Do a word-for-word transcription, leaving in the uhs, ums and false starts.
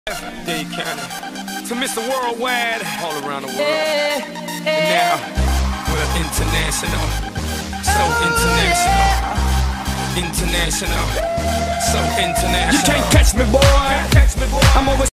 Dade County, to Mister Worldwide, all around the world. And now, we're international, so international, international, so international. You can't catch me, boy. I'm always